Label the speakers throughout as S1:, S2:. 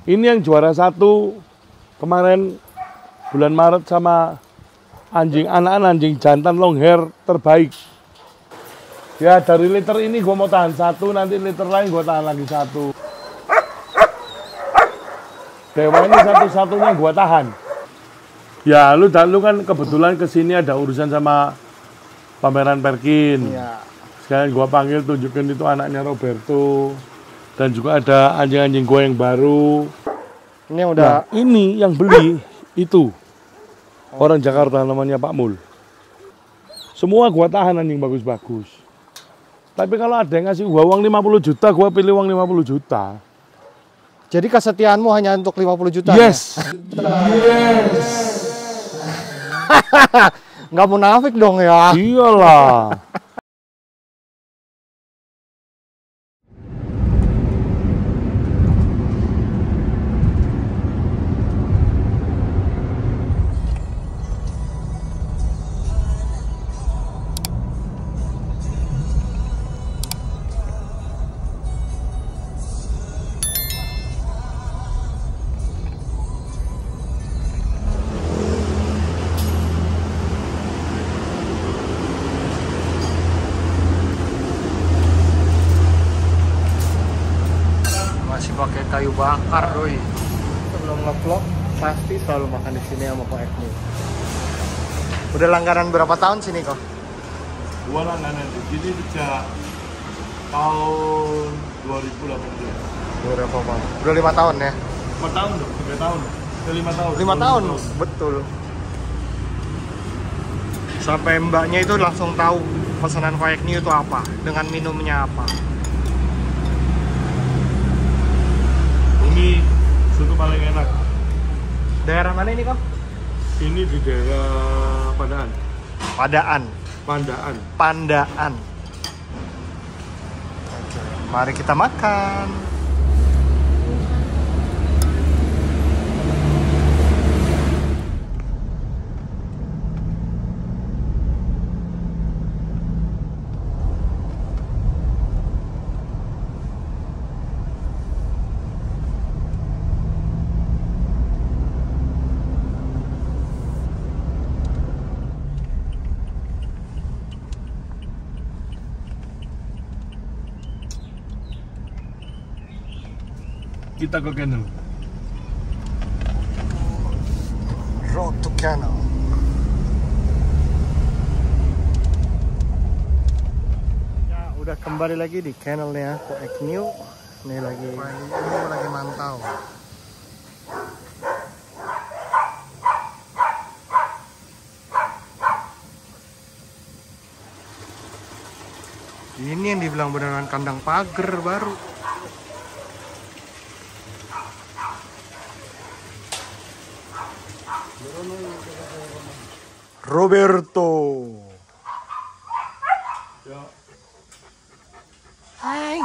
S1: Ini yang juara 1 kemarin bulan Maret sama anak anjing jantan long hair terbaik. Ya dari liter ini gue mau tahan 1, nanti liter lain gue tahan lagi 1. Dewa ini satu-satunya gue tahan. Ya lu kan kebetulan kesini ada urusan sama pameran Perkin.
S2: Iya.
S1: Sekalian gue panggil tunjukin itu anaknya Roberto. Dan juga ada anjing-anjing gue yang baru.
S2: Ini udah.
S1: Nah, ini yang beli itu orang Jakarta namanya Pak Mul. Semua gua tahan anjing bagus-bagus. Tapi kalau ada yang ngasih gua uang 50 juta, gua pilih uang 50 juta.
S2: Jadi kesetiaanmu hanya untuk 50 juta?
S1: Yes.
S2: Ya? Yes. Nggak munafik dong ya?
S1: Iyalah.
S2: Masih pakai kayu bakar, doi. Sebelum nge-vlog pasti selalu makan di sini sama Ko Ekni. Udah langganan berapa tahun sini kok?
S1: Gua langganan di sini sejak tahun 2018.
S2: Udah 5 tahun ya?
S1: 4 tahun dong, 3 tahun. Udah 5 tahun.
S2: 5 tahun, betul. Sampai mbaknya itu langsung tahu pesanan Ko Ekni itu apa, dengan minumnya apa.
S1: Ini soto paling enak.
S2: Daerah mana ini kok?
S1: Ini di daerah Pandaan.
S2: Pandaan. Oke, mari kita makan.
S1: Kita ke kennel.
S2: Road to Kennel. Ya, udah kembali lagi di kennelnya Ko Ekni. Ini lagi mantau. Ini yang dibilang beneran kandang pagar baru. Roberto.
S1: Ya.
S2: Hai.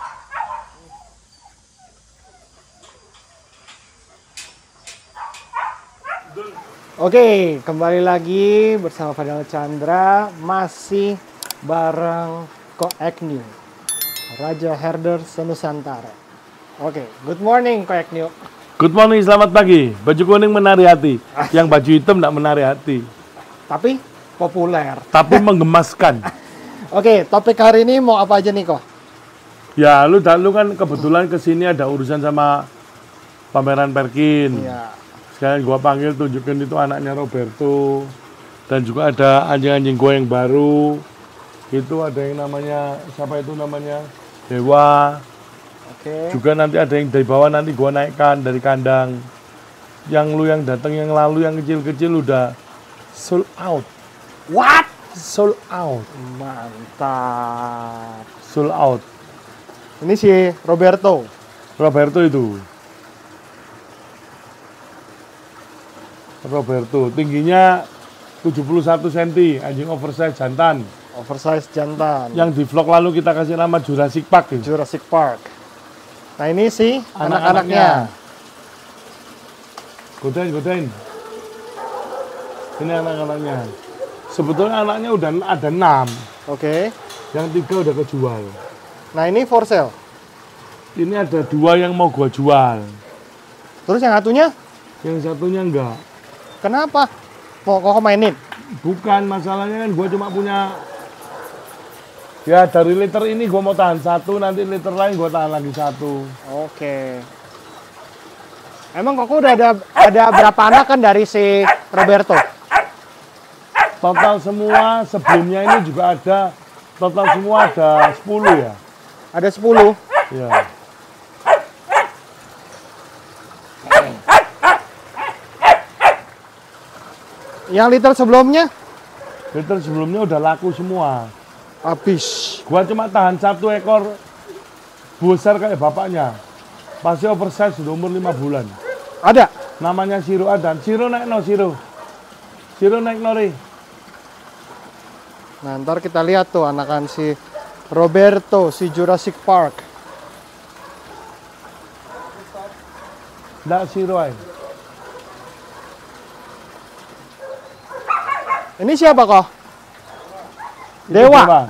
S2: Oke, kembali lagi bersama Fadil Chandra, masih bareng Ko Ekni, Raja Herder Senusantara. Oke, good morning Ko Ekni.
S1: Good morning, selamat pagi. Baju kuning menari hati, yang baju hitam tidak menari hati.
S2: Tapi populer.
S1: Tapi menggemaskan.
S2: Oke, topik hari ini mau apa aja nih Ko?
S1: Ya, lu kan kebetulan kesini ada urusan sama pameran Perkin.
S2: Iya.
S1: Sekalian gua panggil tunjukin itu anaknya Roberto. Dan juga ada anjing-anjing gua yang baru. Itu ada yang namanya, siapa itu namanya? Dewa.
S2: Oke.
S1: Juga nanti ada yang dari bawah nanti gua naikkan dari kandang. Yang lu yang datang yang lalu yang kecil-kecil udah sold out.
S2: What?
S1: Sold out.
S2: Mantap.
S1: Sold out.
S2: Ini si Roberto.
S1: Roberto itu. Roberto tingginya 71 cm, anjing oversize jantan.
S2: Oversize jantan.
S1: Yang di vlog lalu kita kasih nama Jurassic Park. Gitu.
S2: Jurassic Park. Nah ini sih anak-anaknya.
S1: Godain. Ini anak-anaknya. Sebetulnya anaknya udah ada 6.
S2: Oke.
S1: Yang 3 udah kejual.
S2: Nah ini for sale.
S1: Ini ada 2 yang mau gua jual.
S2: Terus yang satunya?
S1: Yang satunya enggak.
S2: Kenapa? Mau kok mainin?
S1: Bukan, masalahnya kan gue cuma punya. Ya dari liter ini gue mau tahan satu, nanti liter lain gue tahan lagi satu.
S2: Oke. Emang kok udah ada berapa anak kan dari si Roberto?
S1: Total semua sebelumnya ini juga ada. Total semua ada 10 ya.
S2: Ada 10?
S1: Ya.
S2: Yang liter sebelumnya?
S1: Liter sebelumnya udah laku semua.
S2: Habis.
S1: Gua cuma tahan 1 ekor besar kayak bapaknya. Pasti oversize sudah umur 5 bulan.
S2: Ada?
S1: Namanya Siro Adan. Siro naik no, Siro. Siro naik nori.
S2: Nah, ntar kita lihat tuh anakan si Roberto, si Jurassic Park.
S1: Nggak Siro ay.
S2: Ini siapa kok?
S1: Itu
S2: Dewa.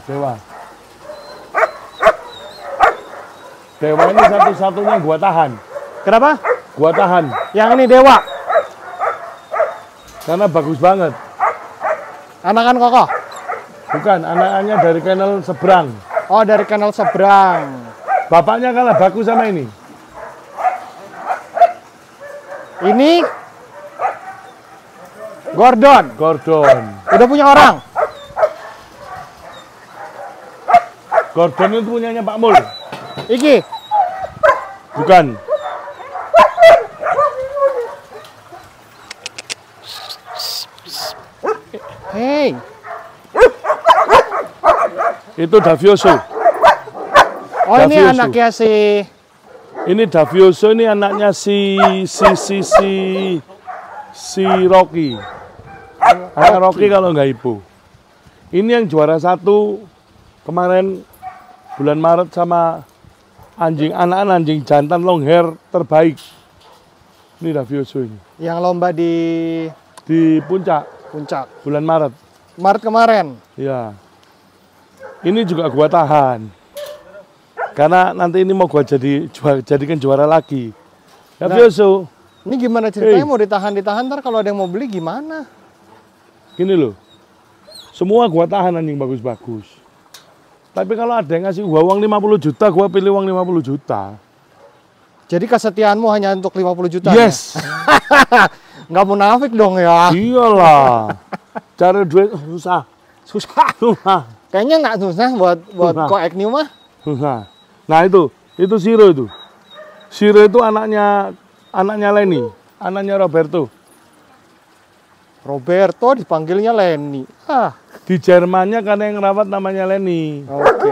S1: Dewa ini satu-satunya gua tahan.
S2: Kenapa?
S1: Gua tahan.
S2: Yang ini Dewa.
S1: Karena bagus banget.
S2: Anakan kokoh?
S1: Bukan, anak-anaknya dari kennel seberang.
S2: Oh, dari kennel seberang.
S1: Bapaknya kalah bagus sama ini.
S2: Ini Gordon. Udah punya orang?
S1: Gordon itu punyanya Pak Mul.
S2: Iki?
S1: Bukan.
S2: Hey.
S1: Itu Davioso.
S2: Oh, ini
S1: Davioso.
S2: anaknya si...
S1: Ini Davioso, ini anaknya si Rocky. Anak Rocky kalau nggak Ibu. Ini yang juara 1 kemarin bulan Maret sama anak-anak anjing jantan long hair terbaik. Ini Davioso ini.
S2: Yang lomba di
S1: Puncak bulan Maret.
S2: Maret kemarin.
S1: Ya. Ini juga gua tahan. Karena nanti ini mau gua jadikan juara lagi. Davioso.
S2: Ini gimana ceritanya mau ditahan ntar kalau ada yang mau beli gimana?
S1: Gini loh. Semua gua tahan anjing bagus-bagus. Tapi kalau ada yang ngasih gua uang 50 juta, gua pilih uang 50 juta.
S2: Jadi kesetiaanmu hanya untuk 50 juta?
S1: Yes.
S2: Ya? Nggak munafik dong ya?
S1: Iyalah. Cari duit susah.
S2: Kayaknya nggak susah buat Koek New mah.
S1: Susah. Nah itu Siro itu. Siro itu anaknya Lenny, anaknya Roberto.
S2: Roberto dipanggilnya Lenny.
S1: Di Jermannya karena yang rawat namanya Lenny.
S2: Oke.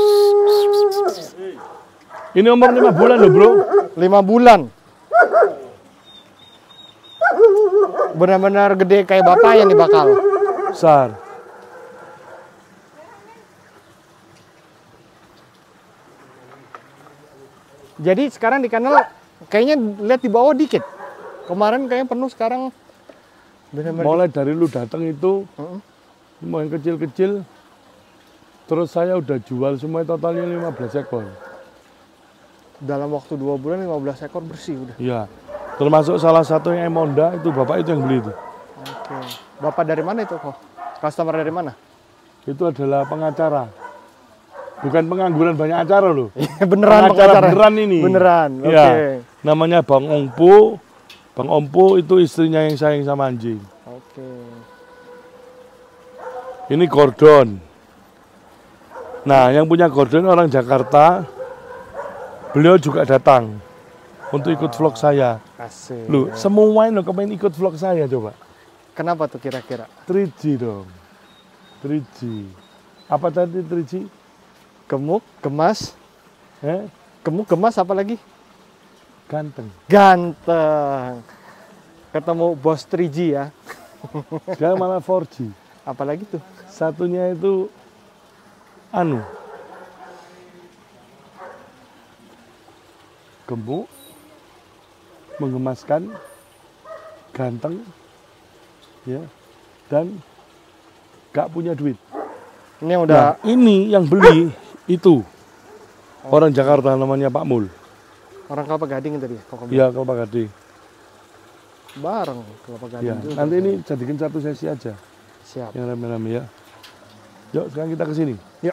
S1: Ini umur 5 bulan loh bro.
S2: 5 bulan. Benar-benar gede kayak bapak yang dibakal.
S1: Besar.
S2: Jadi sekarang di kanal kayaknya lihat di bawah dikit. Kemarin kayaknya penuh, sekarang benar-benar.
S1: Mulai dari lu datang itu, mau yang kecil-kecil, terus saya udah jual semua totalnya 15 ekor.
S2: Dalam waktu 2 bulan 15 ekor bersih udah.
S1: Iya. Termasuk salah satu yang Emonda, itu bapak itu yang beli itu.
S2: Oke. Bapak dari mana itu kok? Customer dari mana?
S1: Itu adalah pengacara. Bukan pengangguran banyak acara loh.
S2: Beneran pengacara.
S1: Beneran ini.
S2: Beneran. Oke.
S1: Ya, namanya Bang Ompo. Bang Ompo itu istrinya yang sayang sama anjing.
S2: Oke.
S1: Ini Gordon. Nah, yang punya Gordon orang Jakarta. Beliau juga datang untuk ikut vlog saya.
S2: Asik.
S1: Loh, semua ini kepengen ikut vlog saya coba.
S2: Kenapa tuh kira-kira?
S1: 3G dong. 3G. Apa tadi 3G?
S2: Gemuk, gemas. Gemuk, gemas, apa lagi?
S1: Ganteng.
S2: Ganteng. Ketemu bos 3G ya.
S1: Sekarang malah 4G.
S2: Apalagi tuh?
S1: Satunya itu gemuk, menggemaskan, ganteng, ya, dan gak punya duit.
S2: Ini yang udah.
S1: Nah, ini yang beli itu orang Jakarta namanya Pak Mul.
S2: Orang Kelapa Gading tadi ya?
S1: Iya, Kelapa Gading.
S2: bareng Kelapa Gading
S1: Ya,
S2: juga.
S1: nanti ini jadikan satu sesi aja
S2: Siap.
S1: yang rame-rame ya. Yuk, sekarang kita ke sini.
S2: Yuk.